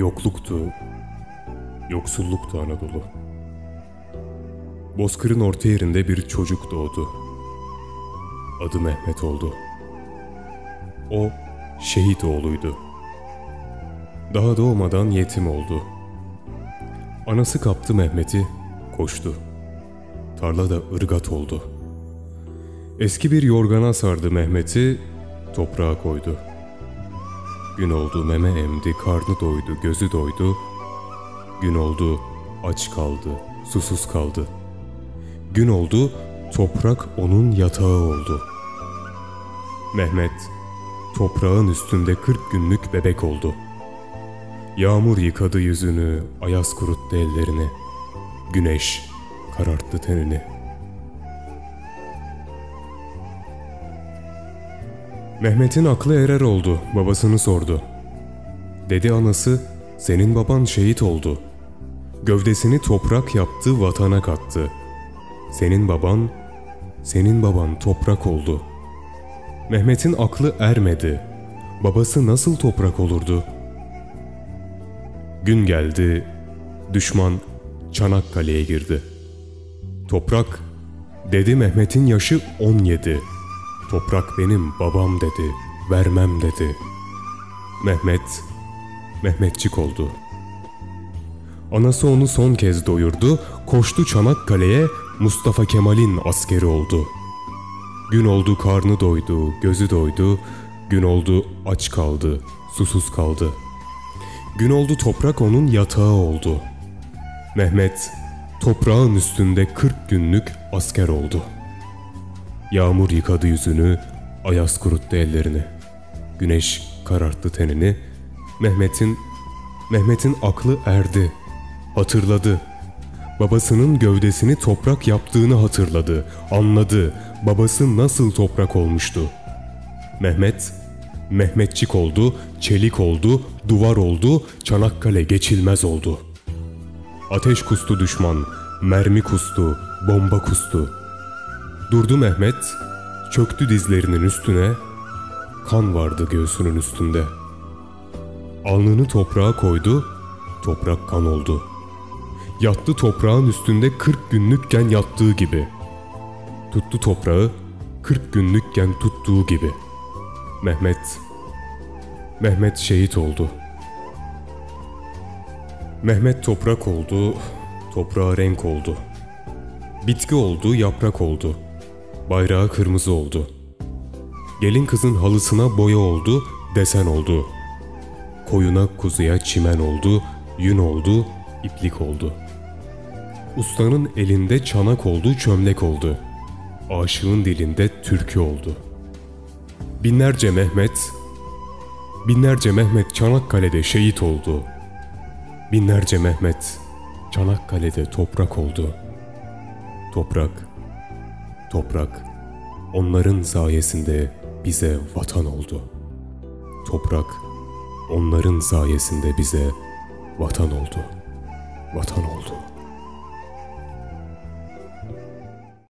Yokluktu, yoksulluktu Anadolu. Bozkır'ın orta yerinde bir çocuk doğdu. Adı Mehmet oldu. O şehit oğluydu. Daha doğmadan yetim oldu. Anası kaptı Mehmet'i, koştu. Tarlada ırgat oldu. Eski bir yorgana sardı Mehmet'i, toprağa koydu. Gün oldu meme emdi, karnı doydu, gözü doydu. Gün oldu aç kaldı, susuz kaldı. Gün oldu toprak onun yatağı oldu. Mehmet toprağın üstünde 40 günlük bebek oldu. Yağmur yıkadı yüzünü, ayaz kuruttu ellerini. Güneş kararttı tenini. Mehmet'in aklı erer oldu, babasını sordu. Dedi anası, senin baban şehit oldu. Gövdesini toprak yaptı, vatana kattı. Senin baban toprak oldu. Mehmet'in aklı ermedi. Babası nasıl toprak olurdu? Gün geldi, düşman Çanakkale'ye girdi. Toprak, dedi Mehmet'in yaşı 17. Toprak benim babam dedi, vermem dedi. Mehmetçik oldu. Anası onu son kez doyurdu, koştu Çanakkale'ye, Mustafa Kemal'in askeri oldu. Gün oldu karnı doydu, gözü doydu, gün oldu aç kaldı, susuz kaldı. Gün oldu toprak onun yatağı oldu. Mehmet toprağın üstünde 40 günlük asker oldu. Yağmur yıkadı yüzünü, ayaz kuruttu ellerini. Güneş kararttı tenini. Mehmet'in aklı erdi. Hatırladı. Babasının gövdesini toprak yaptığını hatırladı. Anladı. Babası nasıl toprak olmuştu. Mehmetçik oldu, çelik oldu, duvar oldu, Çanakkale geçilmez oldu. Ateş kustu düşman, mermi kustu, bomba kustu. Durdu Mehmet, çöktü dizlerinin üstüne, kan vardı göğsünün üstünde. Alnını toprağa koydu, toprak kan oldu. Yattı toprağın üstünde 40 günlükken yattığı gibi. Tuttu toprağı 40 günlükken tuttuğu gibi. Mehmet şehit oldu. Mehmet toprak oldu, toprağa renk oldu. Bitki oldu, yaprak oldu. Bayrağı kırmızı oldu. Gelin kızın halısına boya oldu, desen oldu. Koyuna kuzuya çimen oldu, yün oldu, iplik oldu. Ustanın elinde çanak oldu, çömlek oldu. Aşığın dilinde türkü oldu. Binlerce Mehmet Çanakkale'de şehit oldu. Binlerce Mehmet Çanakkale'de toprak oldu. Toprak onların sayesinde bize vatan oldu. Toprak onların sayesinde bize vatan oldu.